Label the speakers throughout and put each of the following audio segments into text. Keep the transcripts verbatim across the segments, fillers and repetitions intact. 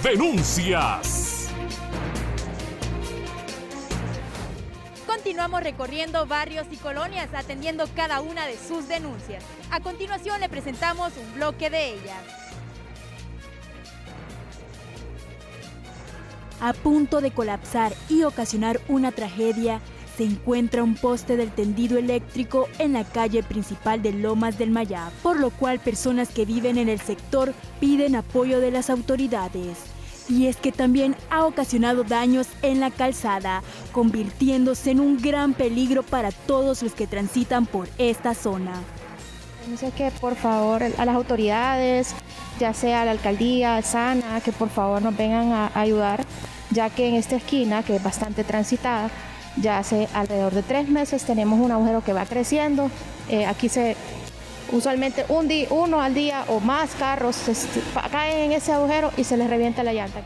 Speaker 1: Denuncias.
Speaker 2: Continuamos recorriendo barrios y colonias atendiendo cada una de sus denuncias. A continuación le presentamos un bloque de ellas. A punto de colapsar y ocasionar una tragedia, se encuentra un poste del tendido eléctrico en la calle principal de Lomas del Mayab, por lo cual personas que viven en el sector piden apoyo de las autoridades. Y es que también ha ocasionado daños en la calzada, convirtiéndose en un gran peligro para todos los que transitan por esta zona.
Speaker 3: Dice que por favor a las autoridades, ya sea a la alcaldía, a Sana, que por favor nos vengan a ayudar, ya que en esta esquina, que es bastante transitada, ya hace alrededor de tres meses tenemos un agujero que va creciendo. Eh, aquí se usualmente un día, uno al día o más carros se, caen en ese agujero y se les revienta la llanta.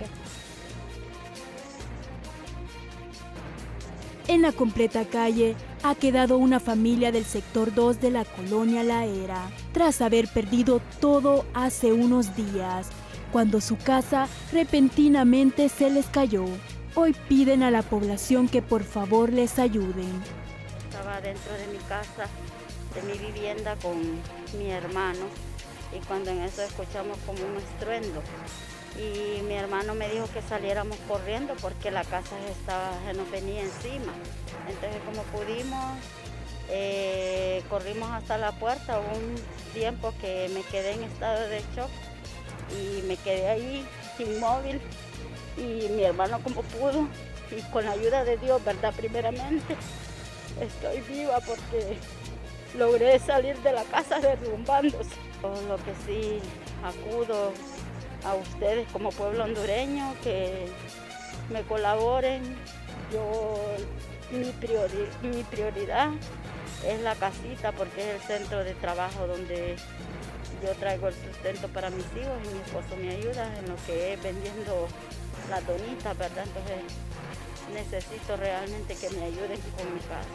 Speaker 2: En la completa calle ha quedado una familia del sector dos de la colonia La Era, tras haber perdido todo hace unos días, cuando su casa repentinamente se les cayó. Hoy piden a la población que por favor les ayuden.
Speaker 4: Estaba dentro de mi casa, de mi vivienda con mi hermano, y cuando en eso escuchamos como un estruendo. Y mi hermano me dijo que saliéramos corriendo porque la casa estaba, se nos venía encima. Entonces como pudimos, eh, corrimos hasta la puerta. Hubo un tiempo que me quedé en estado de shock y me quedé ahí inmóvil. Y mi hermano como pudo, y con la ayuda de Dios, ¿verdad? Primeramente, estoy viva porque logré salir de la casa derrumbándose. Lo que sí acudo a ustedes como pueblo hondureño, que me colaboren. Yo, mi, priori, mi prioridad es la casita porque es el centro de trabajo donde yo traigo el sustento para mis hijos y mi esposo me ayuda en lo que es vendiendo las donitas, ¿verdad? Entonces necesito realmente que me ayuden con mi casa.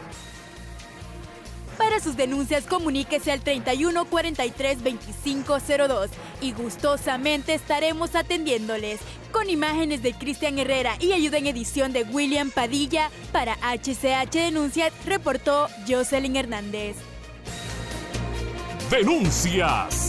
Speaker 2: Para sus denuncias, comuníquese al treinta y uno cuarenta y tres veinticinco cero dos y gustosamente estaremos atendiéndoles. Con imágenes de Cristian Herrera y ayuda en edición de William Padilla, para H C H Denuncias, reportó Jocelyn Hernández.
Speaker 1: Denuncias.